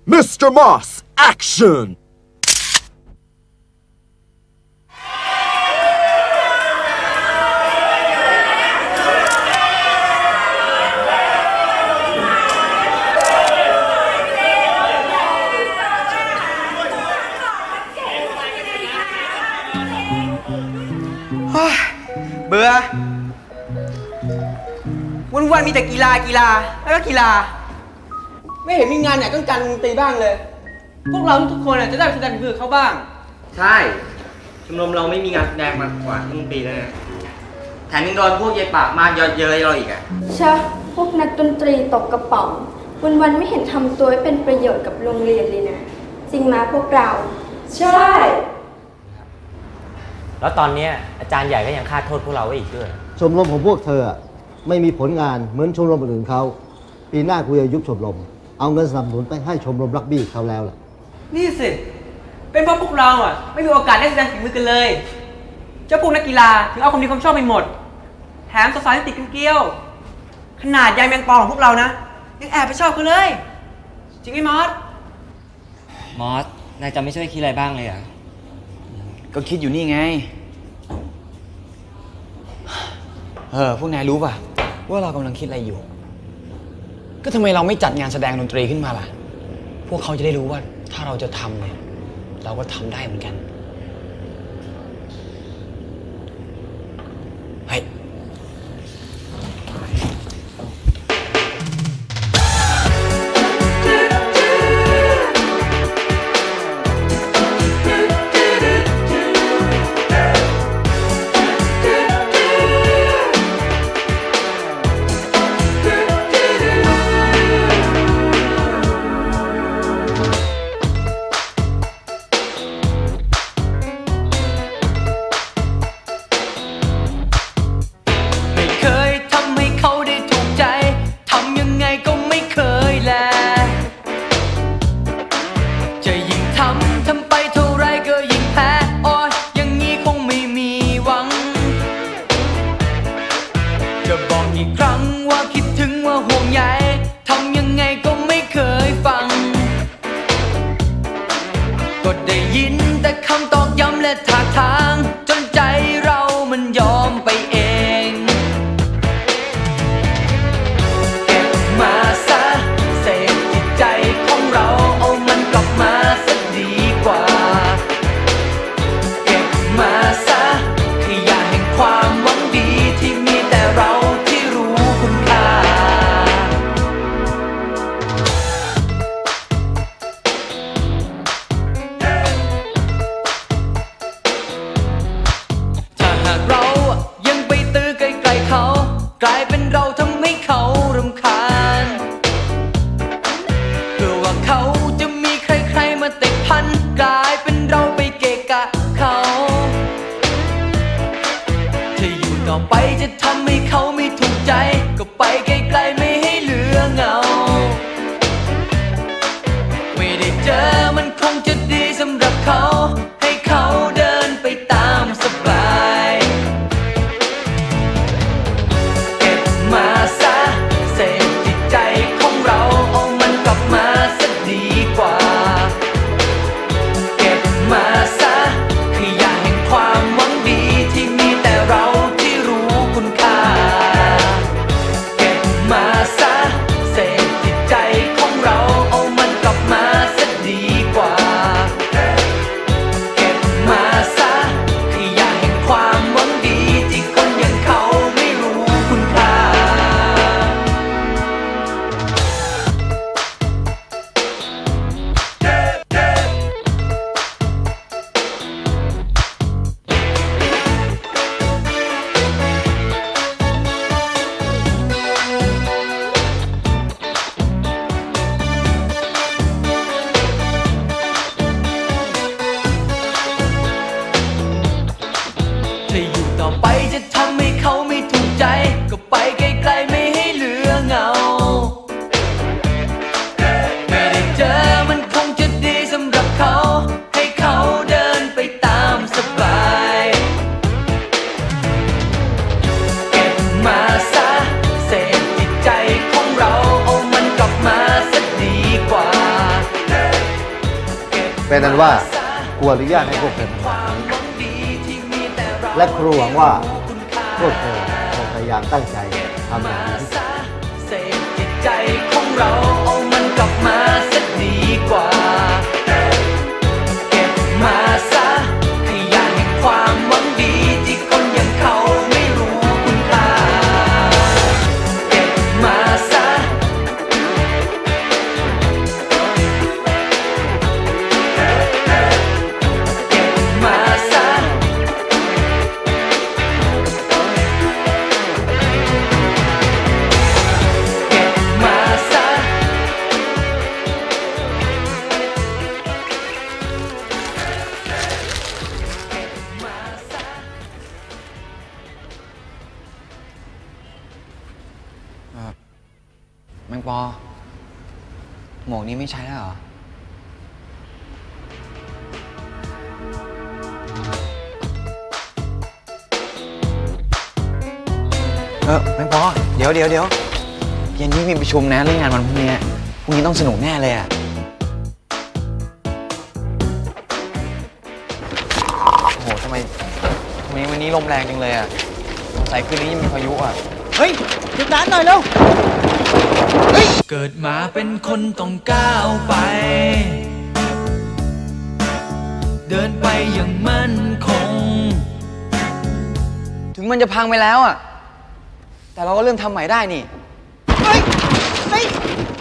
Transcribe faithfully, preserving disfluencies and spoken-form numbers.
มิสเตอร์ Moss Action เบื่อวันๆมีแต่กีฬากีฬาแล้วก็กีฬาไม่เห็นมีงานไหนต้องการดนตรีบ้างเลยพวกเราทุกคนจะได้แสดงฝีมือเขาบ้างใช่ชมรมเราไม่มีงานแสดงมากว่าดนตรีเลยแถมยังโดนพวกเย่ปากมากเยอะเย้ยเราอีกอ่ะใช่พวกนักดนตรีตกกระป๋องวันๆไม่เห็นทำตัวให้เป็นประโยชน์กับโรงเรียนเลยนะจริงมาพวกเราใช่แล้วตอนนี้อาจารย์ใหญ่ก็ยังฆ่าโทษพวกเราไว้อีกด้วยชมรมของพวกเธอไม่มีผลงานเหมือนชมรมอื่นเขาปีหน้ากูจะยุบชมรมเอาเงินสนับสนุนไปให้ชมรมรักบี้เขาแล้วล่ะนี่สิเป็นเพราะพวกเราอ่ะไม่มีโอกาสได้แสดงฝีมือกันเลยเจ้าพวกนักกีฬาถึงเอาความดีความชอบไปหมดแถมสาวๆที่ติดกันเกี้ยวขนาดยายแมงปอของพวกเรานะยังแอบไปชอบกันเลยจริงไหมมอสมอสนายจะไม่ช่วยคิดอะไรบ้างเลยอ่ะก็คิดอยู่นี่ไงเออพวกนายรู้ป่ะว่าเรากำลังคิดอะไรอยู่ก็ทำไมเราไม่จัดงานแสดงดนตรีขึ้นมาล่ะพวกเขาจะได้รู้ว่าถ้าเราจะทำเนี่ยเราก็ทำได้เหมือนกันเฮ้ยมเป็นนั้นว่าครูอนุญาตให้พวกเธอทำงานนี้และครูหวังว่าพวกเธอจะพยายามตั้งใจทำอย่างดีที่สุดเสพจิตใจของเราเอามันกลับมาสักดีกว่าเก็บมาซะขยะแห่งความหวังดีที่คนอย่างเขาไม่รู้คุณค่าเก็บมาซะเก็บมาซะแมงปอหมวกนี้ไม่ใช้แล้วเหรอ เออแมงปอเดี๋ยวเดี๋ยวเดี๋ยวเย็นนี้มีประชุมนะเรื่องงานวันพรุ่งนี้พรุ่งนี้ต้องสนุกแน่เลยอ่ะโอ้โหทำไมทำไมวันนี้ลมแรงจังเลยอ่ะสงสัยคืนนี้ยังมีพายุอ่ะเฮ้ยหยุดร้านหน่อยเร็วเกิดมาเป็นคนต้องก้าวไป เดินไปอย่างมั่นคงถึงมันจะพังไปแล้วอ่ะแต่เราก็เริ่มทำใหม่ได้นี่เฮ้ยเฮ้ย